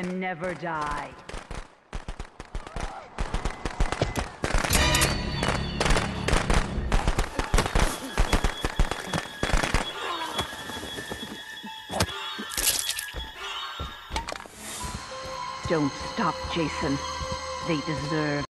And never die. Don't stop, Jason. They deserve